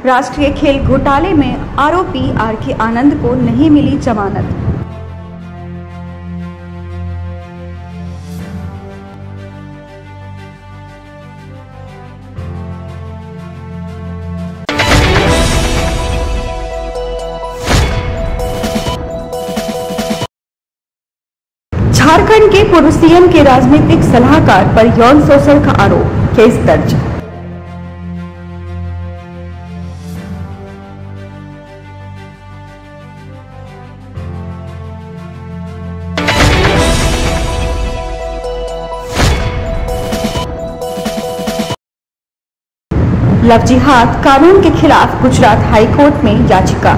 राष्ट्रीय खेल घोटाले में आरोपी आर.के. आनंद को नहीं मिली जमानत। झारखंड के पूर्व सीएम के राजनीतिक सलाहकार पर यौन शोषण का आरोप, केस दर्ज। लव जिहाद कानून के खिलाफ गुजरात हाई कोर्ट में याचिका।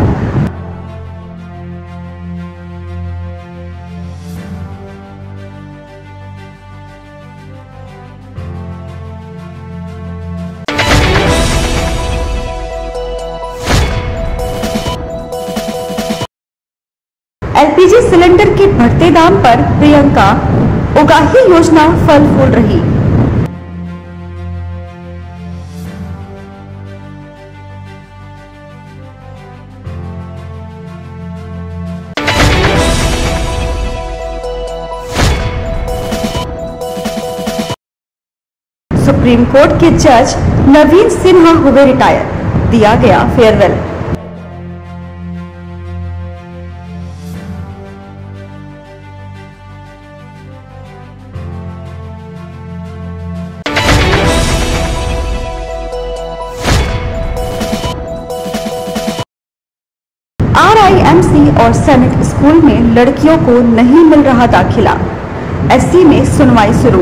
एलपीजी सिलेंडर के बढ़ते दाम पर प्रियंका उगाही योजना फल फूल रही। सुप्रीम कोर्ट के जज नवीन सिन्हा हुए रिटायर, दिया गया फेयरवेल। आरआईएमसी और सेनेट स्कूल में लड़कियों को नहीं मिल रहा दाखिला, एससी में सुनवाई शुरू।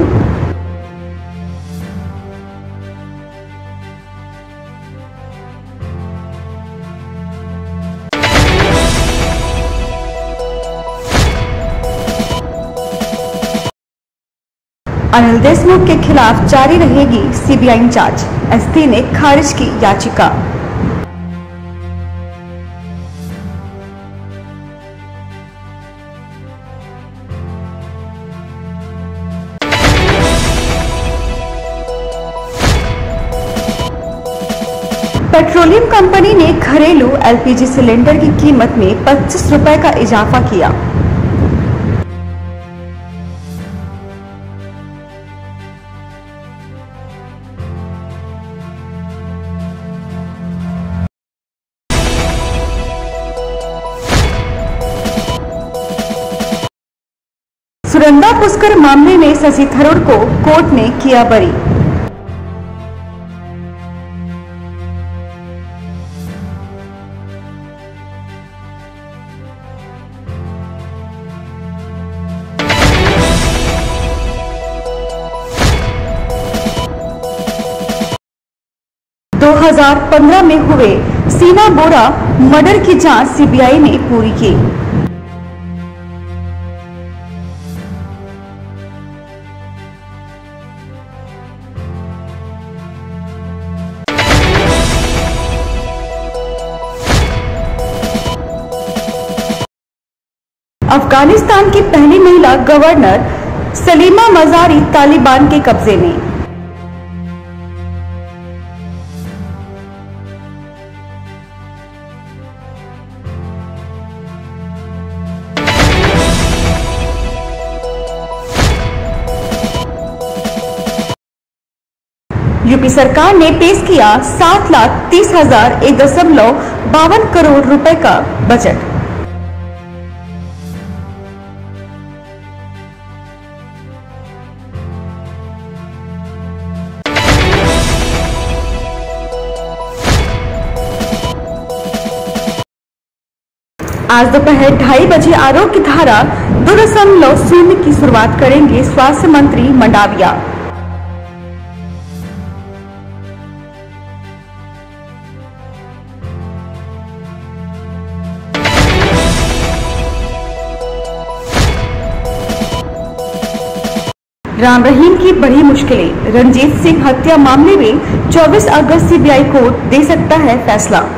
अनिल देशमुख के खिलाफ जारी रहेगी सीबीआई जांच, एसपी ने खारिज की याचिका। पेट्रोलियम कंपनी ने घरेलू एलपीजी सिलेंडर की कीमत में 25 रुपए का इजाफा किया। सुरंदा पुष्कर मामले में शशि थरूर को कोर्ट ने किया बरी। दो 2015 में हुए सीना बोरा मर्डर की जांच सीबीआई ने पूरी की। अफगानिस्तान की पहली महिला गवर्नर सलीमा मजारी तालिबान के कब्जे में। यूपी सरकार ने पेश किया 7,30,1.52 करोड़ रुपए का बजट। आज दोपहर 2:30 बजे आरोग्य धारा 2.0 की शुरुआत करेंगे स्वास्थ्य मंत्री मंडाविया। राम रहीम की बड़ी मुश्किलें, रणजीत सिंह हत्या मामले में 24 अगस्त सीबीआई कोर्ट दे सकता है फैसला।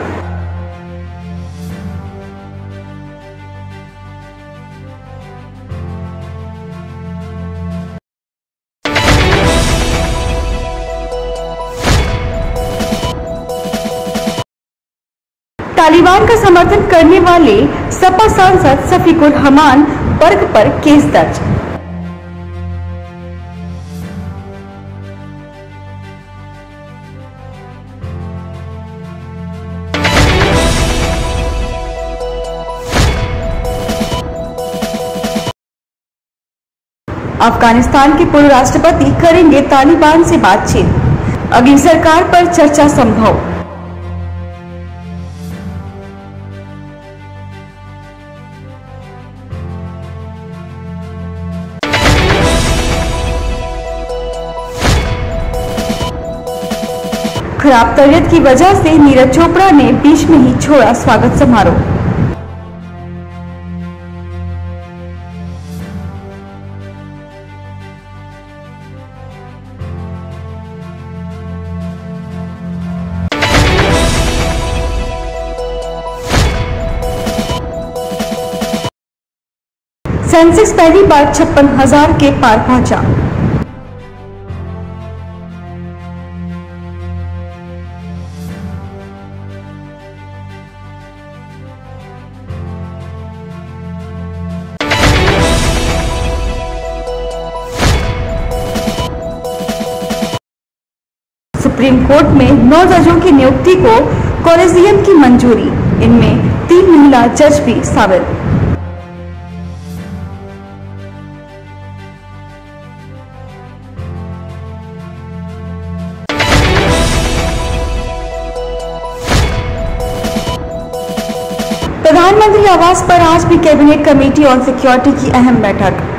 तालिबान का समर्थन करने वाले सपा सांसद शफीकुर रहमान वर्ग पर केस दर्ज। अफगानिस्तान के पूर्व राष्ट्रपति करेंगे तालिबान से बातचीत, अगली सरकार पर चर्चा संभव। खराब तबीयत की वजह से नीरज चोपड़ा ने बीच में ही छोड़ा स्वागत समारोह। सेंसेक्स पहली बार 56,000 के पार पहुंचा। सुप्रीम कोर्ट में 9 जजों की नियुक्ति को कॉलेजियम की मंजूरी, इनमें 3 महिला जज भी शामिल। प्रधानमंत्री आवास पर आज भी कैबिनेट कमेटी ऑन सिक्योरिटी की अहम बैठक।